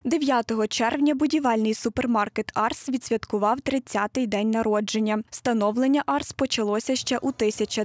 9 червня будівельний супермаркет «Арс» відсвяткував 30-й день народження. Становлення «Арс» почалося ще у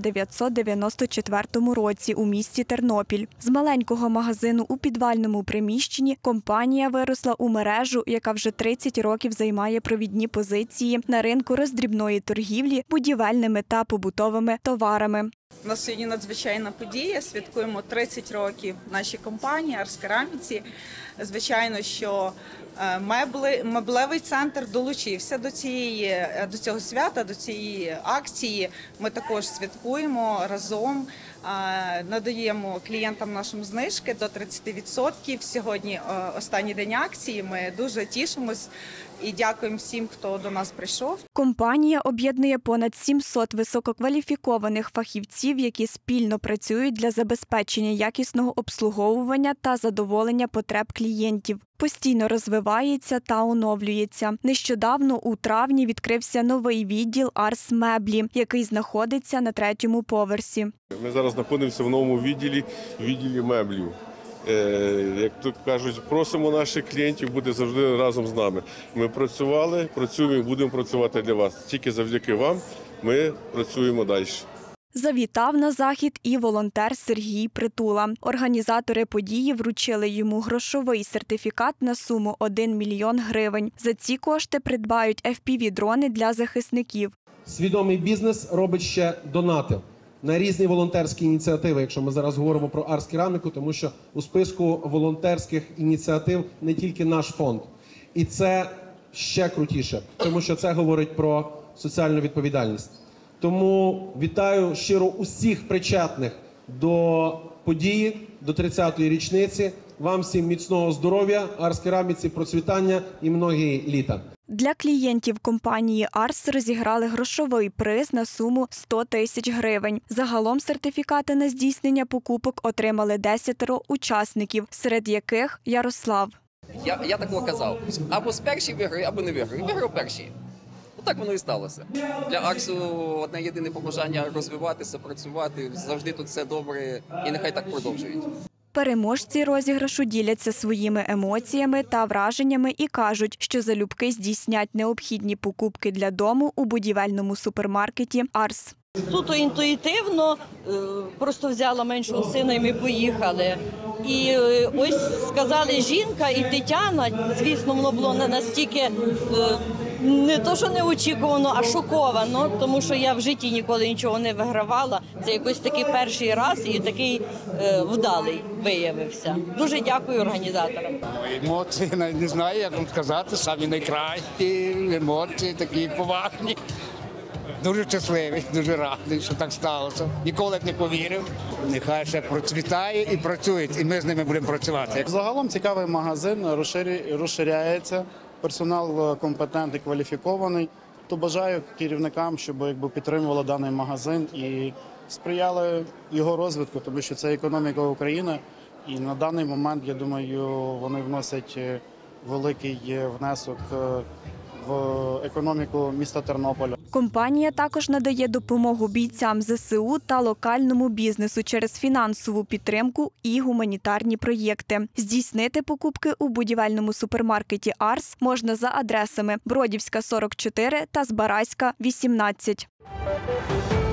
1994 році у місті Тернопіль. З маленького магазину у підвальному приміщенні компанія виросла у мережу, яка вже 30 років займає провідні позиції на ринку роздрібної торгівлі будівельними та побутовими товарами. У нас сьогодні надзвичайна подія. Святкуємо 30 років нашій компанії «Арс Кераміці». Звичайно, що меблевий центр долучився до цього свята, до цієї акції. Ми також святкуємо разом, надаємо клієнтам нашим знижки до 30%. Сьогодні останній день акції. Ми дуже тішимось і дякуємо всім, хто до нас прийшов. Компанія об'єднує понад 700 висококваліфікованих фахівців, які спільно працюють для забезпечення якісного обслуговування та задоволення потреб клієнтів. Постійно розвивається та оновлюється. Нещодавно у травні відкрився новий відділ «Арс Меблі», який знаходиться на 3-му поверсі. Ми зараз знаходимося в новому відділі меблів. Як то кажуть, просимо наших клієнтів бути завжди разом з нами. Ми працюємо і будемо працювати для вас. Тільки завдяки вам ми працюємо далі. Завітав на захід і волонтер Сергій Притула. Організатори події вручили йому грошовий сертифікат на суму 1 мільйон гривень. За ці кошти придбають FPV-дрони для захисників. Свідомий бізнес робить ще донати на різні волонтерські ініціативи, якщо ми зараз говоримо про «Арс Кераміку», тому що у списку волонтерських ініціатив не тільки наш фонд. І це ще крутіше, тому що це говорить про соціальну відповідальність. Тому вітаю щиро усіх причетних до події, до 30-ї річниці. Вам всім міцного здоров'я, «Арс Кераміці» процвітання і многі літа. Для клієнтів компанії «Арс» розіграли грошовий приз на суму 100 тисяч гривень. Загалом сертифікати на здійснення покупок отримали 10 учасників, серед яких Ярослав. Я такого казав, або з перший виграю, або не виграю. Виграв перший. Так воно і сталося. Для «Арсу» одне єдине побажання – розвиватися, працювати, завжди тут все добре і нехай так продовжують. Переможці розіграшу діляться своїми емоціями та враженнями і кажуть, що залюбки здійснять необхідні покупки для дому у будівельному супермаркеті «Арс». Суто інтуїтивно, просто взяла меншого сина і ми поїхали. І ось сказали жінка і Тетяна, звісно, воно було не настільки, не то що неочікувано, а шоковано, тому що я в житті ніколи нічого не вигравала. Це якось такий перший раз і такий вдалий виявився. Дуже дякую організаторам. Емоції, не знаю, як вам сказати, самі найкращі емоції, такі поважні. Дуже щасливий, дуже радий, що так сталося. Ніколи б не повірив. Нехай ще процвітає і працює, і ми з ними будемо працювати. Загалом цікавий магазин, розширяється, персонал компетентний, кваліфікований. То бажаю керівникам, щоб підтримували даний магазин і сприяли його розвитку, тому що це економіка України. І на даний момент, я думаю, вони вносять великий внесок в економіку міста Тернополя. Компанія також надає допомогу бійцям ЗСУ та локальному бізнесу через фінансову підтримку і гуманітарні проєкти. Здійснити покупки у будівельному супермаркеті «Арс» можна за адресами Бродівська, 44 та Збаразька, 18.